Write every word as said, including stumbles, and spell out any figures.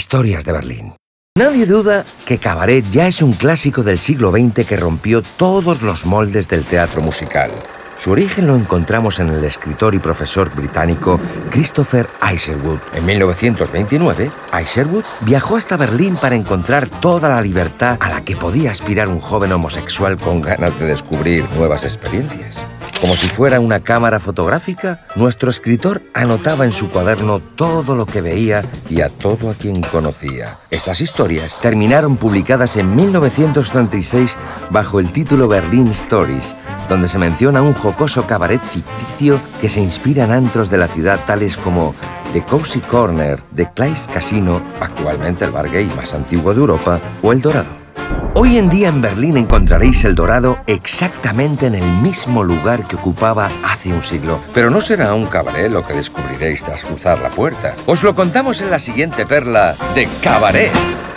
Historias de Berlín. Nadie duda que Cabaret ya es un clásico del siglo veinte que rompió todos los moldes del teatro musical. Su origen lo encontramos en el escritor y profesor británico Christopher Isherwood. En mil novecientos veintinueve, Isherwood viajó hasta Berlín para encontrar toda la libertad a la que podía aspirar un joven homosexual con ganas de descubrir nuevas experiencias. Como si fuera una cámara fotográfica, nuestro escritor anotaba en su cuaderno todo lo que veía y a todo a quien conocía. Estas historias terminaron publicadas en mil novecientos treinta y seis bajo el título Berlin Stories, donde se menciona un jocoso cabaret ficticio que se inspira en antros de la ciudad tales como The Cozy Corner, The Kleist Casino, actualmente el bar gay más antiguo de Europa, o El Dorado. Hoy en día en Berlín encontraréis El Dorado exactamente en el mismo lugar que ocupaba hace un siglo. Pero no será un cabaret lo que descubriréis tras cruzar la puerta. Os lo contamos en la siguiente perla de Cabaret.